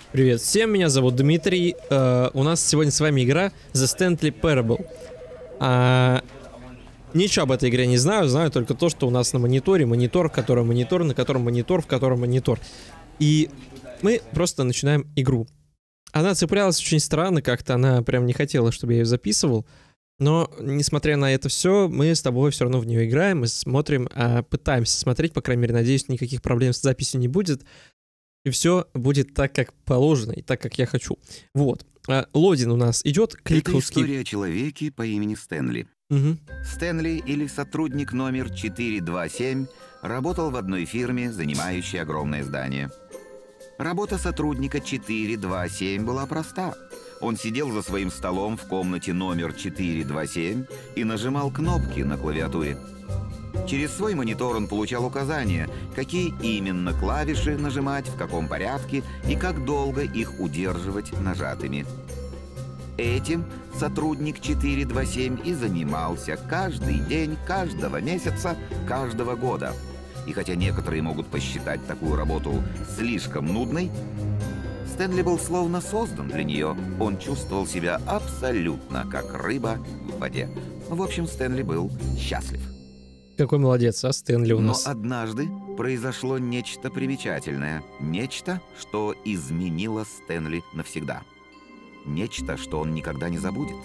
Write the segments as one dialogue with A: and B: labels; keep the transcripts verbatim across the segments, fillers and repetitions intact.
A: Привет всем, меня зовут Дмитрий. Э, у нас сегодня с вами игра The Stanley Parable. А, ничего об этой игре не знаю, знаю только то, что у нас на мониторе монитор, в котором монитор, на котором монитор, в котором монитор. И мы просто начинаем игру. Она цеплялась очень странно, как-то она прям не хотела, чтобы я ее записывал. Но, несмотря на это все, мы с тобой все равно в нее играем, мы смотрим, а, пытаемся смотреть, по крайней мере, надеюсь, никаких проблем с записью не будет. И все будет так, как положено, и так, как я хочу. Вот. А, лодин у нас идет, клик
B: Это история о человеке по имени Стэнли.
A: Угу.
B: Стэнли, или сотрудник номер четыре два семь, работал в одной фирме, занимающей огромное здание. Работа сотрудника четыре два семь была проста. Он сидел за своим столом в комнате номер четыре два семь и нажимал кнопки на клавиатуре. Через свой монитор он получал указания, какие именно клавиши нажимать, в каком порядке и как долго их удерживать нажатыми. Этим сотрудник четыре два семь и занимался каждый день, каждого месяца, каждого года. И хотя некоторые могут посчитать такую работу слишком нудной, Стэнли был словно создан для нее. Он чувствовал себя абсолютно как рыба в воде. В общем, Стэнли был счастлив.
A: Какой молодец, а Стэнли у нас.
B: Но однажды произошло нечто примечательное. Нечто, что изменило Стэнли навсегда. Нечто, что он никогда не забудет.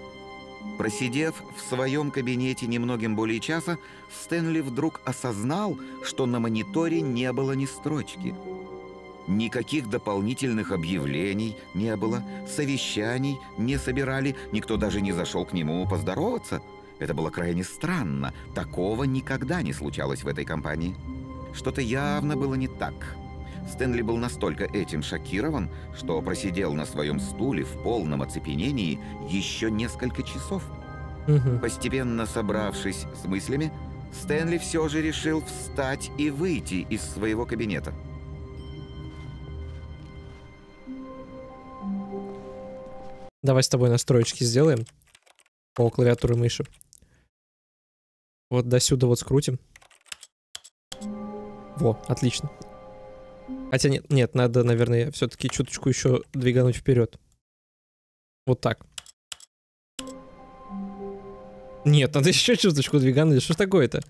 B: Просидев в своем кабинете немногим более часа, Стэнли вдруг осознал, что на мониторе не было ни строчки. Никаких дополнительных объявлений не было, совещаний не собирали, никто даже не зашел к нему поздороваться. Это было крайне странно. Такого никогда не случалось в этой компании. Что-то явно было не так. Стэнли был настолько этим шокирован, что просидел на своем стуле в полном оцепенении еще несколько часов.
A: Угу.
B: Постепенно собравшись с мыслями, Стэнли все же решил встать и выйти из своего кабинета.
A: Давай с тобой настройки сделаем по клавиатуре мыши. Вот до сюда вот скрутим. Во, отлично. Хотя нет, нет, надо, наверное, все-таки чуточку еще двигануть вперед. Вот так. Нет, надо еще чуточку двигануть. Что ж такое-то?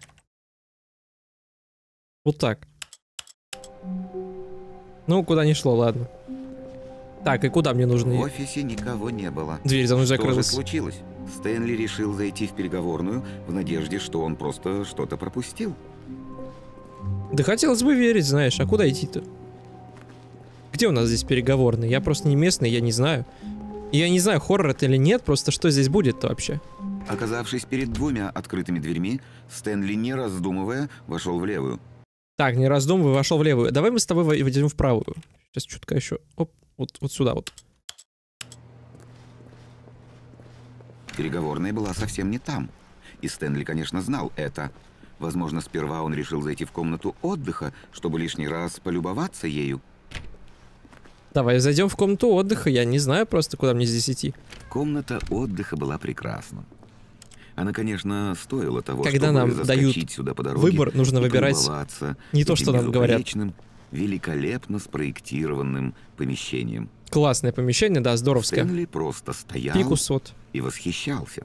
A: Вот так. Ну, куда не шло, ладно. Так, и куда мне нужно?
B: В офисе никого не было.
A: Дверь за мной
B: Что
A: закрылась.
B: же случилось? Стэнли решил зайти в переговорную в надежде, что он просто что-то пропустил.
A: Да хотелось бы верить, знаешь, а куда идти-то? Где у нас здесь переговорные? Я просто не местный, я не знаю. Я не знаю, хоррор это или нет, просто что здесь будет-то вообще?
B: Оказавшись перед двумя открытыми дверьми, Стэнли, не раздумывая, вошел в левую.
A: Так, не раздумывай, вошел в левую. Давай мы с тобой выйдем в правую. Сейчас чутка еще. Оп, вот, вот сюда вот.
B: Переговорная была совсем не там. И Стэнли, конечно, знал это. Возможно, сперва он решил зайти в комнату отдыха, чтобы лишний раз полюбоваться ею.
A: Давай зайдем в комнату отдыха. Я не знаю просто, куда мне здесь идти.
B: Комната отдыха была прекрасна. Она, конечно, стоила того,
A: Когда
B: чтобы
A: нам дают
B: сюда по дороге
A: выбор, нужно выбирать не то, что нам говорят.
B: Великолепно спроектированным помещением.
A: Классное помещение, да, здоровское.
B: Стэнли просто стоял
A: Пикус вот.
B: и восхищался.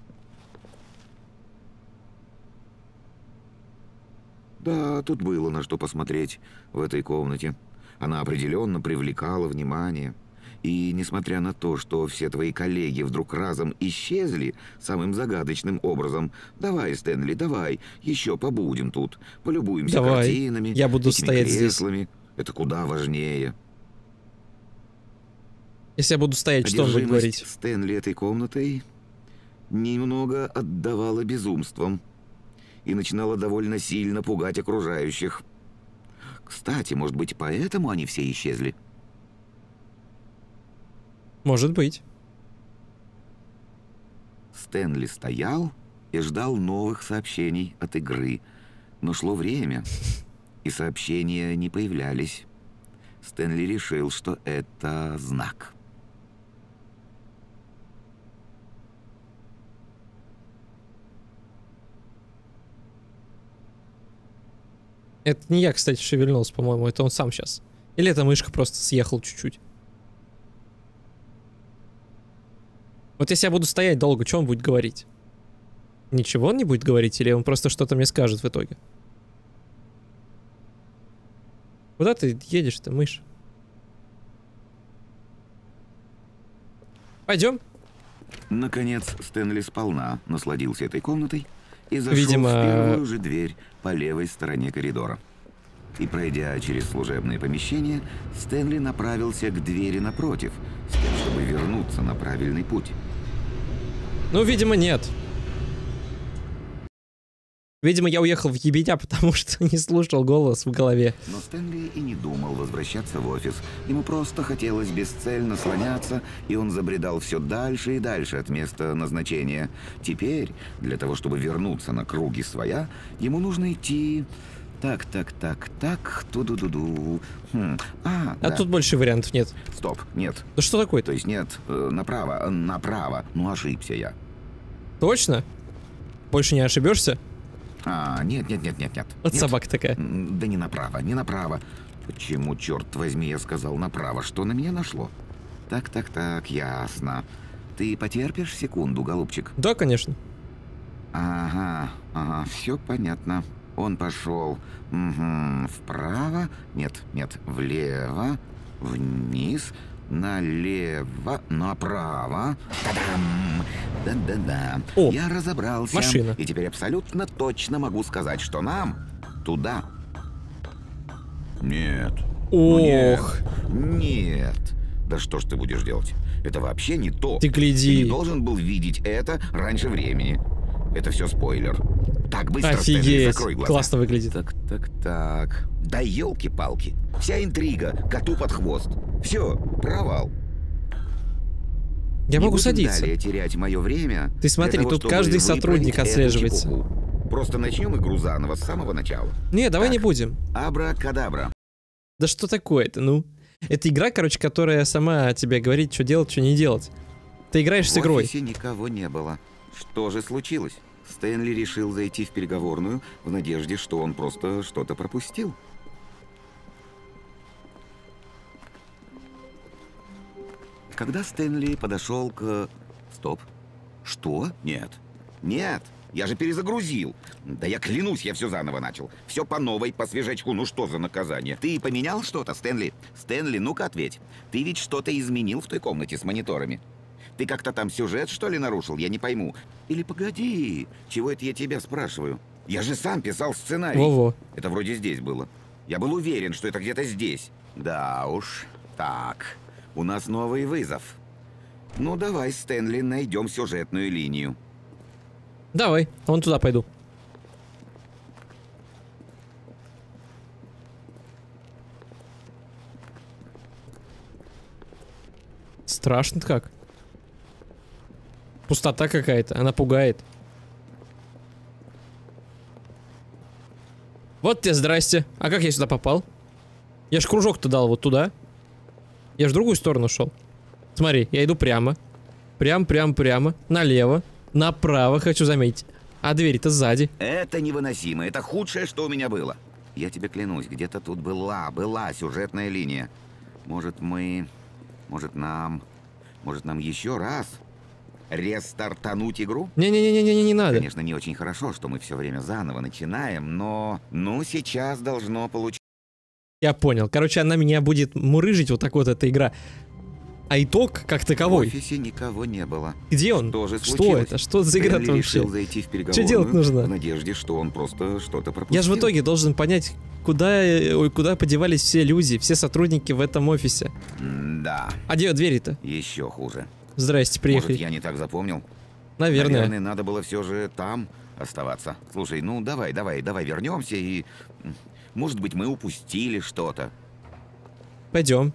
B: Да, тут было на что посмотреть в этой комнате. Она определенно привлекала внимание. И несмотря на то, что все твои коллеги вдруг разом исчезли самым загадочным образом, давай, Стэнли, давай, еще побудем тут, полюбуемся
A: давай.
B: картинами,
A: Я буду стоять
B: креслами.
A: здесь.
B: Это куда важнее.
A: Если я буду стоять, что он будет говорить?
B: Стэнли этой комнатой немного отдавала безумством и начинала довольно сильно пугать окружающих. Кстати, может быть, поэтому они все исчезли?
A: Может быть.
B: Стэнли стоял и ждал новых сообщений от игры. Но шло время, и сообщения не появлялись. Стэнли решил, что это знак.
A: Это не я, кстати, шевельнулся, по-моему. Это он сам сейчас. Или эта мышка просто съехала чуть-чуть. Вот если я буду стоять долго, что он будет говорить? Ничего он не будет говорить, или он просто что-то мне скажет в итоге? Куда ты едешь-то, мышь? Пойдем.
B: Наконец, Стэнли сполна насладился этой комнатой и зашел
A: Видимо...
B: в первую же дверь по левой стороне коридора. И, пройдя через служебное помещение, Стэнли направился к двери напротив, с тем, чтобы вернуться на правильный путь.
A: Ну, видимо, нет. Видимо, я уехал в ебеня, потому что не слушал голос в голове.
B: Но Стэнли и не думал возвращаться в офис. Ему просто хотелось бесцельно слоняться, и он забредал все дальше и дальше от места назначения. Теперь, для того, чтобы вернуться на круги своя, ему нужно идти... Так, так, так, так, ту-ду-ду-ду. Хм. А,
A: а
B: да.
A: Тут больше вариантов нет.
B: Стоп, нет.
A: Да что такое-то?
B: То есть нет, э, направо, э, направо. Ну, ошибся я.
A: Точно? Больше не ошибешься?
B: А, нет, нет, нет, нет, нет.
A: Вот
B: нет.
A: собака такая.
B: Да не направо, не направо. Почему, черт возьми, я сказал направо? Что на меня нашло? Так, так, так, ясно. Ты потерпишь секунду, голубчик?
A: Да, конечно.
B: Ага, ага, все понятно. Он пошел угу, вправо, нет, нет, влево, вниз, налево, направо. Та-дам! Да-да-да.
A: О,
B: я разобрался.
A: машина.
B: И теперь абсолютно точно могу сказать, что нам туда. Нет.
A: Ох.
B: Нет. Нет. Да что ж ты будешь делать? Это вообще не то.
A: Ты гляди.
B: Ты не должен был видеть это раньше времени. Это все спойлер. Так, быстро, Стэнли,
A: офигеть.
B: закрой глаза.
A: Классно выглядит.
B: Так, так, так. Да елки-палки. Вся интрига коту под хвост. Все, провал.
A: Я
B: Не
A: могу
B: будем
A: садиться.
B: далее терять мое время.
A: Ты смотри,
B: для того,
A: тут
B: чтобы
A: каждый сотрудник
B: выправить
A: отслеживается.
B: эту чепуху. Просто начнем игру заново с самого начала.
A: Не, давай
B: Так.
A: не будем.
B: Абракадабра.
A: Да что такое-то, ну? Это игра, короче, которая сама тебе говорит, что делать, что не делать. Ты играешь с
B: В
A: игрой.
B: офисе никого не было. Что же случилось? Стэнли решил зайти в переговорную в надежде, что он просто что-то пропустил. Когда Стэнли подошел к... Стоп. Что? Нет. Нет. Я же перезагрузил. Да я клянусь, я все заново начал. Все по новой, по свежачку. Ну что за наказание? Ты поменял что-то, Стэнли? Стэнли, ну-ка ответь. Ты ведь что-то изменил в той комнате с мониторами? Ты как-то там сюжет, что ли, нарушил? Я не пойму. Или погоди, чего это я тебя спрашиваю? Я же сам писал сценарий.
A: Во-во.
B: Это вроде здесь было. Я был уверен, что это где-то здесь. Да уж. Так, у нас новый вызов. Ну давай, Стэнли, найдем сюжетную линию.
A: Давай, вон туда пойду. Страшно-то как. Пустота какая-то, она пугает. Вот тебе здрасте. А как я сюда попал? Я ж кружок-то дал вот туда. Я ж в другую сторону шел. Смотри, я иду прямо. Прям, прям, прямо. Налево. Направо, хочу заметить. А дверь-то сзади.
B: Это невыносимо. Это худшее, что у меня было. Я тебе клянусь, где-то тут была, была сюжетная линия. Может, мы... Может, нам... Может, нам еще раз рестартануть игру?
A: Не-не-не-не-не, не надо.
B: Конечно, не очень хорошо, что мы все время заново начинаем, но... Ну, сейчас должно получиться.
A: Я понял. Короче, она меня будет мурыжить, вот так вот эта игра. А итог как
B: В
A: таковой.
B: офисе никого не было.
A: Где он?
B: Что же
A: Что
B: случилось?
A: это? Что за игра
B: Стэнли
A: вообще?
B: решил зайти в
A: Что
B: переговорную
A: делать нужно?
B: в надежде, что он просто что-то пропустил.
A: Я же в итоге должен понять, куда, э, ой, куда подевались все люди, все сотрудники в этом офисе.
B: Да,
A: А где двери-то?
B: еще хуже.
A: Здрасте, приехали.
B: Может, я не так запомнил?
A: Наверное.
B: Наверное, надо было все же там оставаться. Слушай, ну давай, давай, давай вернемся и... м, Может быть, мы упустили что-то.
A: Пойдем.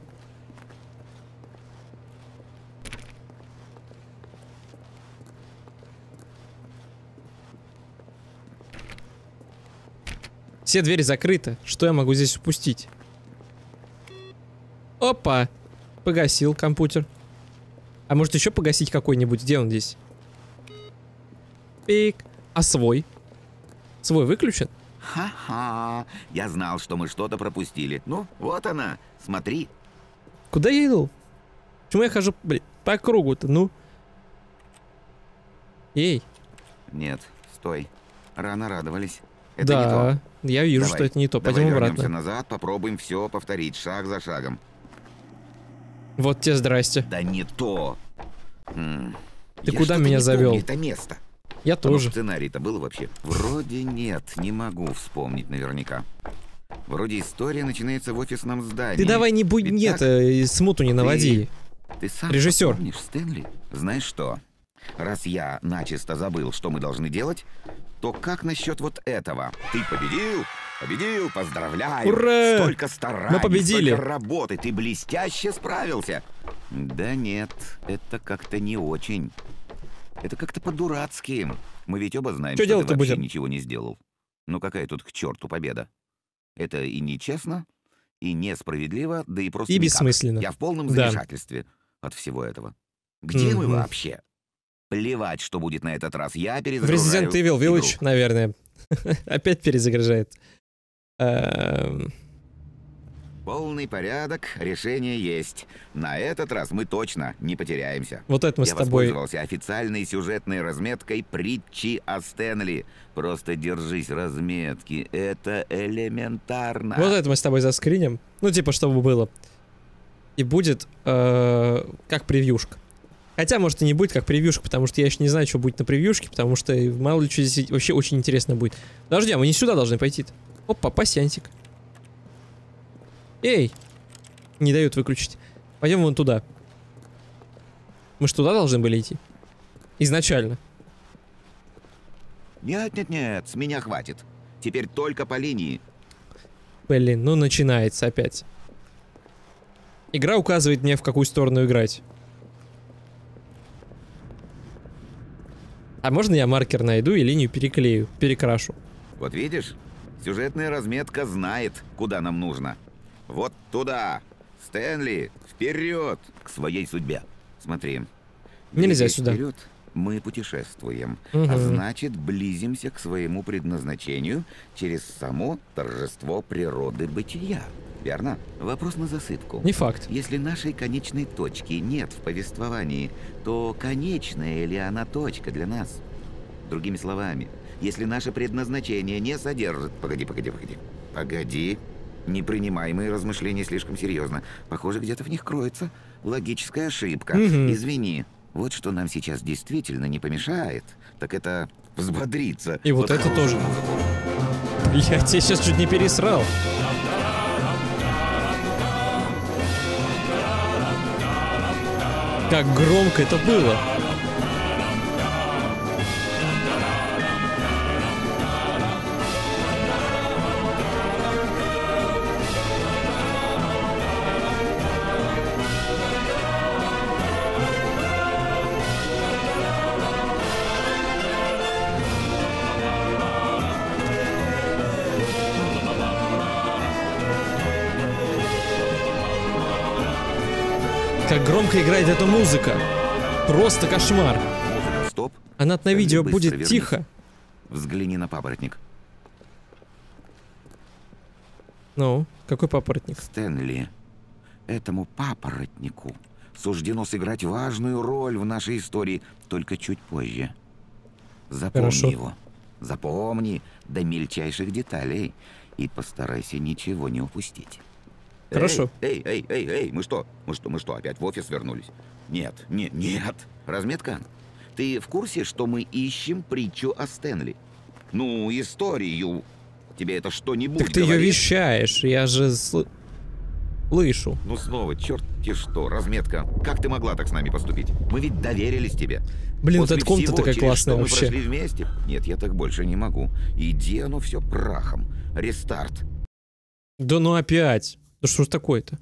A: Все двери закрыты. Что я могу здесь упустить? Опа! Погасил компьютер. А может еще погасить какой-нибудь? Где он здесь? Пик. А свой? Свой выключен?
B: Ха-ха, я знал, что мы что-то пропустили. Ну, вот она, смотри.
A: Куда я иду? Почему я хожу, блин, по кругу-то, ну? Эй.
B: Нет, стой. Рано радовались. Это
A: да,
B: не то.
A: Я вижу,
B: Давай,
A: что это не то.
B: Давай
A: Пойдем
B: вернемся
A: обратно.
B: назад, попробуем все повторить, шаг за шагом.
A: Вот те здрасте.
B: Да не то. М
A: Ты
B: Я
A: куда
B: что-то
A: меня
B: не
A: завел?
B: помню это место.
A: Я тоже.
B: Ну, сценарий-то был вообще? Вроде нет, не могу вспомнить наверняка. Вроде история начинается в офисном здании.
A: Ты давай не будь...
B: Ведь
A: Нет,
B: так?
A: э, смуту не наводи.
B: Ты сам
A: Режиссер.
B: помнишь, Стэнли? Знаешь что? Раз я начисто забыл, что мы должны делать, то как насчет вот этого? Ты победил? Победил, поздравляю.
A: Ура!
B: Столько стараний,
A: Мы победили.
B: столько работы, ты блестяще справился. Да нет, это как-то не очень. Это как-то по-дурацки. Мы ведь оба знаем,
A: Что
B: что,
A: делать-то
B: ты вообще
A: будем?
B: ничего не сделал. Ну какая тут к черту победа? Это и нечестно, и несправедливо, да и просто
A: И
B: никак.
A: бессмысленно.
B: Я в полном
A: Да.
B: замешательстве от всего этого. Где мы
A: Мгм.
B: вообще? Плевать, что будет на этот раз. Я
A: В
B: перезагружаю
A: Resident Evil
B: игру.
A: Village, наверное. Опять перезагружает. Эм,
B: Полный порядок, решение есть. На этот раз мы точно не потеряемся.
A: Вот это мы с
B: Я
A: тобой...
B: воспользовался официальной сюжетной разметкой притчи о Стэнли. Просто держись разметки. Это элементарно.
A: Вот это мы с тобой заскриним. Ну, типа, чтобы было. И будет э, как превьюшка. Хотя, может, и не будет как превьюшка, потому что я еще не знаю, что будет на превьюшке, потому что мало ли что здесь вообще очень интересно будет. Подожди, а мы не сюда должны пойти-то. Опа, пасьянсик. Эй! Не дают выключить. Пойдем вон туда. Мы же туда должны были идти. Изначально.
B: Нет, нет, нет, с меня хватит. Теперь только по линии.
A: Блин, ну начинается опять. Игра указывает мне, в какую сторону играть. А можно я маркер найду и линию переклею, перекрашу?
B: Вот видишь, сюжетная разметка знает, куда нам нужно. Вот туда. Стэнли, вперед к своей судьбе. Смотри.
A: Нельзя
B: Двигаясь
A: сюда.
B: Вперед, мы путешествуем,
A: Мгм.
B: а значит, близимся к своему предназначению через само торжество природы бытия. Верно? Вопрос на засыпку.
A: Не факт.
B: Если нашей конечной точки нет в повествовании, то конечная ли она точка для нас? Другими словами, если наше предназначение не содержит... Погоди, погоди, погоди. Погоди. Не принимай мои размышления слишком серьезно. Похоже, где-то в них кроется логическая ошибка.
A: Мгм.
B: Извини. Вот что нам сейчас действительно не помешает, так это взбодриться.
A: И вот
B: под
A: это
B: хорошую
A: тоже.
B: музыку.
A: Я тебя сейчас чуть не пересрал. Как громко это было. Как громко играет эта музыка. Просто кошмар.
B: Музыка, стоп.
A: Она на
B: Стэнли,
A: видео
B: быстро
A: будет
B: вернись.
A: тихо.
B: Взгляни на папоротник.
A: Ну, какой папоротник?
B: Стэнли, этому папоротнику суждено сыграть важную роль в нашей истории, только чуть позже. Запомни
A: Хорошо.
B: его. Запомни до мельчайших деталей и постарайся ничего не упустить.
A: Хорошо.
B: Эй, эй, эй, эй, эй, мы что? Мы что, мы что, опять в офис вернулись? Нет, нет, нет. Разметка? Ты в курсе, что мы ищем притчу о Стэнли? Ну, историю. Тебе это что-нибудь
A: Так ты ее
B: говорит?
A: вещаешь, я же сл- слышу.
B: Ну снова, черт-те что, разметка. Как ты могла так с нами поступить? Мы ведь доверились тебе.
A: Блин, вот
B: После
A: эта комната
B: всего,
A: такая
B: через
A: классная
B: что мы
A: вообще.
B: прошли вместе. Нет, я так больше не могу. Иди оно все прахом. Рестарт.
A: Да ну опять. Да что ж такое-то?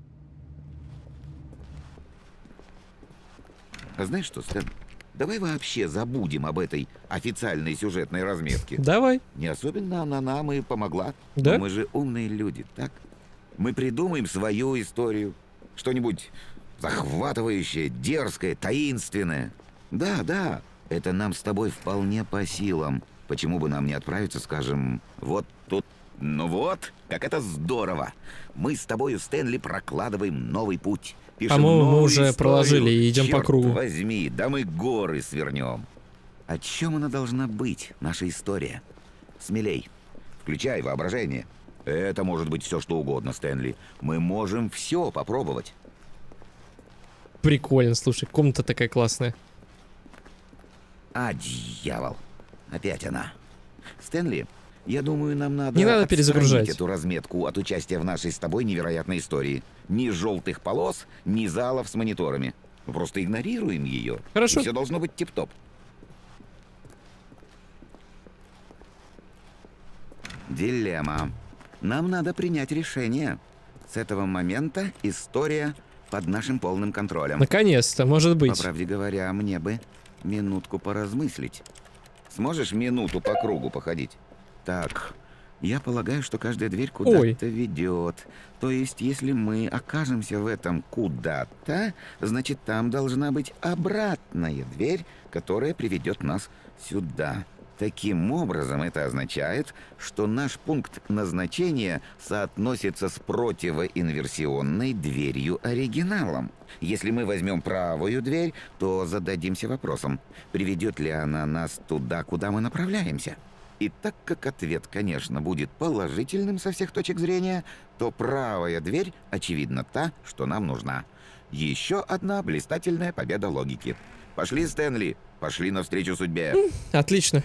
B: А знаешь что, Стэн? Давай вообще забудем об этой официальной сюжетной разметке.
A: Давай.
B: Не особенно она нам и помогла.
A: Да?
B: Но мы же умные люди, так? Мы придумаем свою историю. Что-нибудь захватывающее, дерзкое, таинственное. Да, да, это нам с тобой вполне по силам. Почему бы нам не отправиться, скажем, вот тут? Ну вот, как это здорово. Мы с тобою, Стэнли, прокладываем новый путь. Пишем
A: По-моему, мы
B: новую
A: уже
B: историю.
A: проложили и идем по
B: Черт
A: кругу.
B: возьми, да мы горы свернем. О чем она должна быть, наша история? Смелей. Включай воображение. Это может быть все, что угодно, Стэнли. Мы можем все попробовать.
A: Прикольно, слушай, комната такая классная.
B: А, дьявол. Опять она. Стэнли, я думаю, нам надо...
A: Не надо перезагружать
B: эту разметку от участия в нашей с тобой невероятной истории. Ни желтых полос, ни залов с мониторами. Мы просто игнорируем ее.
A: Хорошо.
B: И все должно быть тип-топ. Дилемма. Нам надо принять решение. С этого момента история под нашим полным контролем.
A: Наконец-то, может быть.
B: По правде говоря, мне бы минутку поразмыслить. Сможешь минуту по кругу походить? Так, я полагаю, что каждая дверь куда-то ведет. То есть, если мы окажемся в этом куда-то, значит, там должна быть обратная дверь, которая приведет нас сюда. Таким образом, это означает, что наш пункт назначения соотносится с противоинверсионной дверью оригиналом. Если мы возьмем правую дверь, то зададимся вопросом, приведет ли она нас туда, куда мы направляемся. И так как ответ, конечно, будет положительным со всех точек зрения, то правая дверь, очевидно, та, что нам нужна. Еще одна блистательная победа логики. Пошли, Стэнли, пошли навстречу судьбе.
A: Отлично.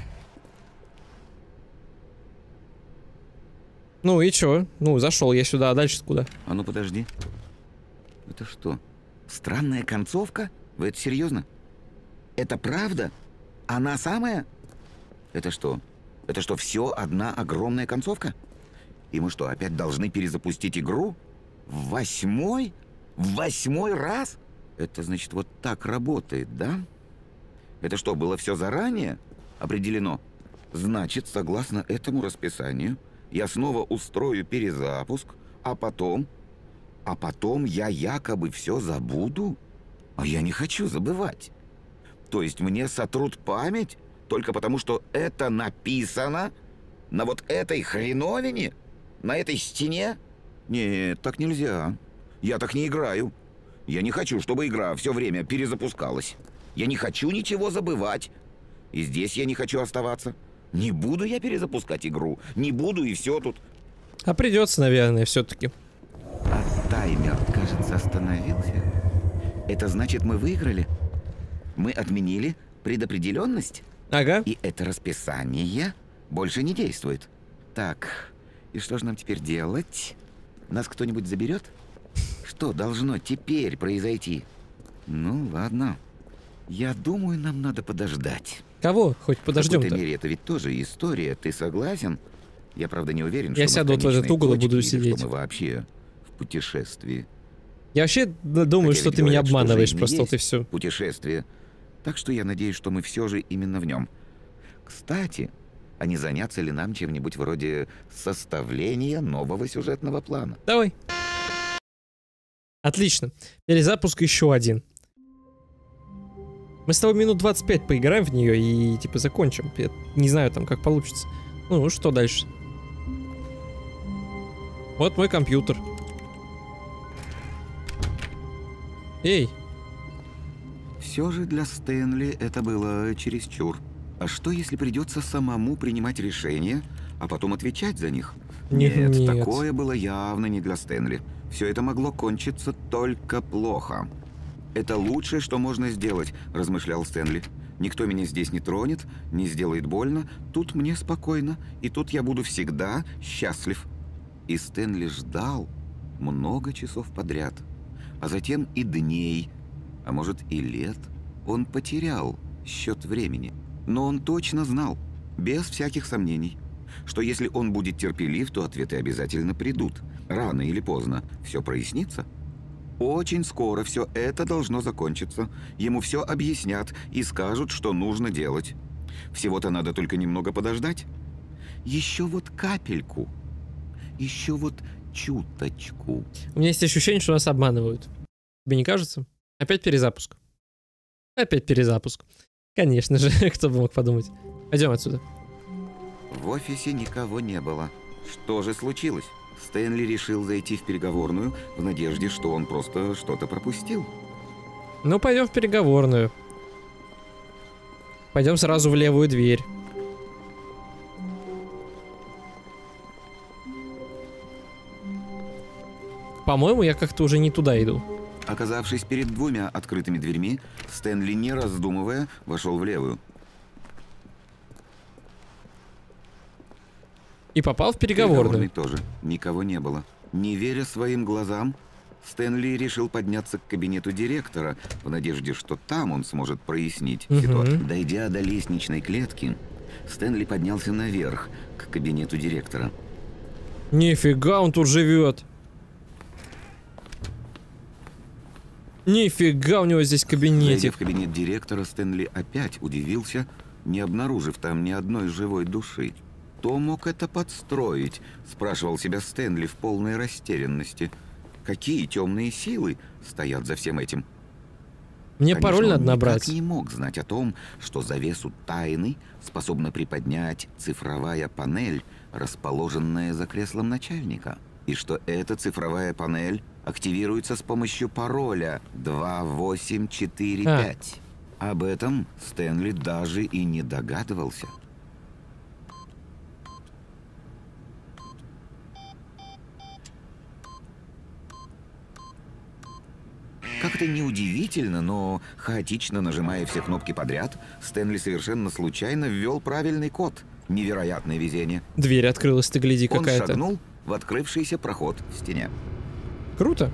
A: Ну и чё? Ну, зашел я сюда, а дальше куда?
B: А ну подожди. Это что? Странная концовка? Вы это серьезно? Это правда? Она самая? Это что? Это что, все одна огромная концовка? И мы что, опять должны перезапустить игру? В восьмой? В восьмой раз? Это значит, вот так работает, да? Это что, было все заранее определено? Значит, согласно этому расписанию, я снова устрою перезапуск, а потом... А потом я якобы все забуду? А я не хочу забывать. То есть мне сотрут память только потому, что это написано на вот этой хреновине? На этой стене? Нет, так нельзя. Я так не играю. Я не хочу, чтобы игра все время перезапускалась. Я не хочу ничего забывать. И здесь я не хочу оставаться. Не буду я перезапускать игру. Не буду, и все тут.
A: А придется, наверное, все-таки.
B: А таймер, кажется, остановился. Это значит, мы выиграли? Мы отменили предопределенность?
A: Ага.
B: И это расписание больше не действует. Так, и что же нам теперь делать? Нас кто-нибудь заберет? Что должно теперь произойти? Ну, ладно. Я думаю, нам надо подождать.
A: Кого? Хоть подождем-то.
B: В какой-то мере это ведь тоже история, ты согласен? Я, правда, не уверен,
A: Я
B: что
A: сяду
B: мы
A: вот в этот угол и буду
B: или
A: сидеть.
B: что мы вообще в путешествии.
A: Я вообще думаю,
B: Хотя
A: что
B: ведь
A: ты меня
B: говорят, что
A: обманываешь,
B: жизнь
A: просто
B: есть
A: вот и все.
B: Путешествие. Так что я надеюсь, что мы все же именно в нем. Кстати, а не заняться ли нам чем-нибудь вроде составления нового сюжетного плана?
A: Давай. Отлично. Перезапуск еще один. Мы с тобой минут двадцать пять поиграем в нее и типа закончим. Я не знаю там, как получится. Ну, что дальше? Вот мой компьютер. Эй.
B: Все же для Стэнли это было чересчур. А что, если придется самому принимать решения, а потом отвечать за них?
A: Нет,
B: Нет,
A: нет.
B: такое было явно не для Стэнли. Все это могло кончиться только плохо. «Это лучшее, что можно сделать», – размышлял Стэнли. «Никто меня здесь не тронет, не сделает больно. Тут мне спокойно, и тут я буду всегда счастлив». И Стэнли ждал много часов подряд, а затем и дней, а может и лет. Он потерял счет времени. Но он точно знал, без всяких сомнений, что если он будет терпелив, то ответы обязательно придут. Рано или поздно все прояснится. Очень скоро все это должно закончиться. Ему все объяснят и скажут, что нужно делать. Всего-то надо только немного подождать. Еще вот капельку. Еще вот чуточку.
A: У меня есть ощущение, что нас обманывают. Тебе не кажется? Опять перезапуск. Опять перезапуск. Конечно же, кто бы мог подумать. Пойдем отсюда.
B: В офисе никого не было. Что же случилось? Стэнли решил зайти в переговорную в надежде, что он просто что-то пропустил.
A: Ну, пойдем в переговорную. Пойдем сразу в левую дверь. По-моему, я как-то уже не туда иду.
B: Оказавшись перед двумя открытыми дверьми, Стэнли, не раздумывая, вошел в левую.
A: И попал в переговорную.
B: В переговорной тоже никого не было. Не веря своим глазам, Стэнли решил подняться к кабинету директора в надежде, что там он сможет прояснить
A: угу.
B: ситуацию. Дойдя до лестничной клетки, Стэнли поднялся наверх к кабинету директора.
A: Нифига, он тут живет. Нифига, у него здесь кабинетик.
B: Зайдя в кабинет директора, Стэнли опять удивился, не обнаружив там ни одной живой души. Кто мог это подстроить? Спрашивал себя Стэнли в полной растерянности. Какие темные силы стоят за всем этим?
A: Мне
B: Конечно,
A: пароль надо
B: он
A: набрать.
B: никак не мог знать о том, что завесу тайны способна приподнять цифровая панель, расположенная за креслом начальника. И что эта цифровая панель активируется с помощью пароля два восемь четыре пять. А. Об этом Стэнли даже и не догадывался. Как-то неудивительно, но хаотично нажимая все кнопки подряд, Стэнли совершенно случайно ввел правильный код. Невероятное везение.
A: Дверь открылась, ты гляди, какая-то.
B: Он шагнул в открывшийся проход в стене.
A: Круто.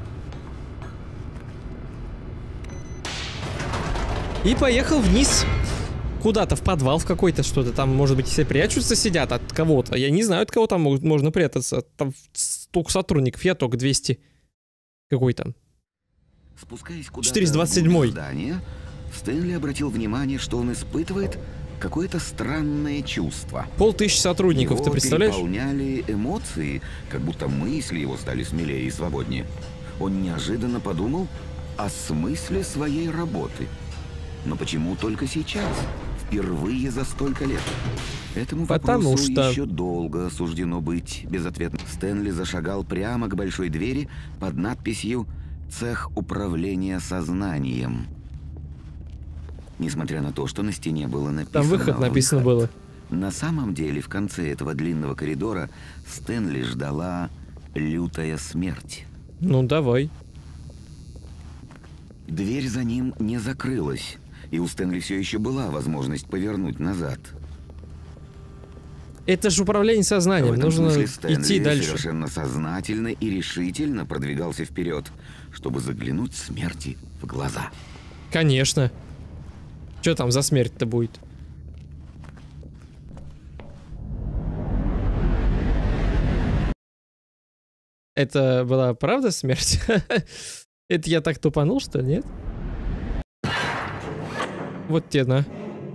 A: И поехал вниз. Куда-то в подвал в какой-то что-то. Там, может быть, все прячутся, сидят от кого-то. Я не знаю, от кого там могут, можно прятаться. Там столько сотрудников. Я только двести. Какой там?
B: Спускаясь куда-то
A: четыреста двадцать седьмой.
B: в здание, Стэнли обратил внимание, что он испытывает какое-то странное чувство.
A: Полтысячи сотрудников,
B: его
A: ты представляешь?
B: переполняли эмоции, как будто мысли его стали смелее и свободнее. Он неожиданно подумал о смысле своей работы. Но почему только сейчас? Впервые за столько лет. Этому
A: Потому
B: вопросу
A: что...
B: еще долго суждено быть безответным. Стэнли зашагал прямо к большой двери под надписью «Цех управления сознанием». Несмотря на то, что на стене было написано...
A: Там выход написано было.
B: На самом деле, в конце этого длинного коридора Стэнли ждала лютая смерть.
A: Ну, давай.
B: Дверь за ним не закрылась, и у Стэнли все еще была возможность повернуть назад.
A: Это же управление сознанием.
B: В этом
A: Нужно
B: смысле Стэнли
A: идти дальше.
B: совершенно сознательно и решительно продвигался вперед, чтобы заглянуть смерти в глаза.
A: Конечно. Что там за смерть-то будет? Это была правда смерть? Это я так тупанул, что ли, нет? Вот те, на.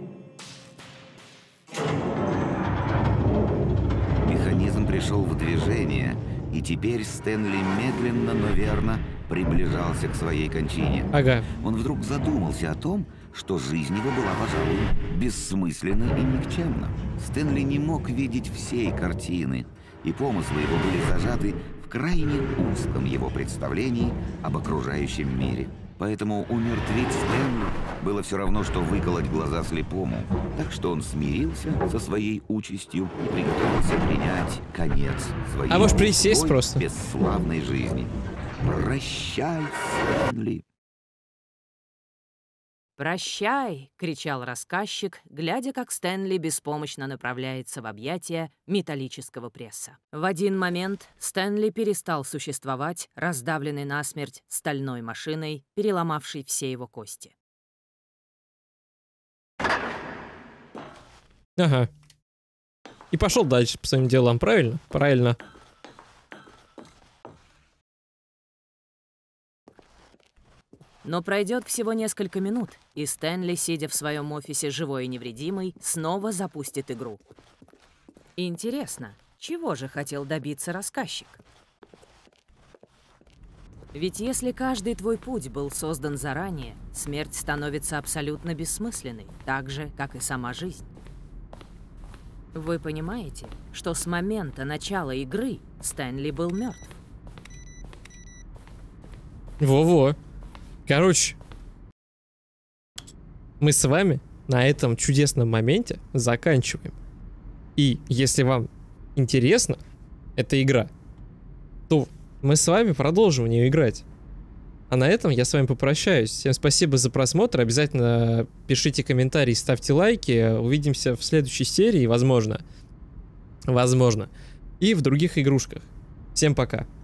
B: Механизм пришел в движение, и теперь Стэнли медленно, но верно приближался к своей кончине.
A: Ага.
B: Он вдруг задумался о том, что жизнь его была, пожалуй, бессмысленна и никчемна. Стэнли не мог видеть всей картины, и помыслы его были зажаты в крайне узком его представлении об окружающем мире. Поэтому умертвить Стэнли было все равно, что выколоть глаза слепому. Так что он смирился со своей участью и приготовился принять конец своей
A: а может присесть
B: пустой,
A: просто?
B: бесславной жизни. Прощай, Стэнли.
C: «Прощай!» — кричал рассказчик, глядя, как Стэнли беспомощно направляется в объятия металлического пресса. В один момент Стэнли перестал существовать, раздавленный насмерть стальной машиной, переломавшей все его кости.
A: Ага. И пошел дальше по своим делам, правильно? Правильно.
C: Но пройдет всего несколько минут, и Стэнли, сидя в своем офисе живой и невредимый, снова запустит игру. Интересно, чего же хотел добиться рассказчик? Ведь если каждый твой путь был создан заранее, смерть становится абсолютно бессмысленной, так же, как и сама жизнь. Вы понимаете, что с момента начала игры Стэнли был мертв?
A: Во-во. Короче, мы с вами на этом чудесном моменте заканчиваем. И если вам интересна эта игра, то мы с вами продолжим в нее играть. А на этом я с вами попрощаюсь. Всем спасибо за просмотр. Обязательно пишите комментарии, ставьте лайки. Увидимся в следующей серии, возможно. Возможно. И в других игрушках. Всем пока.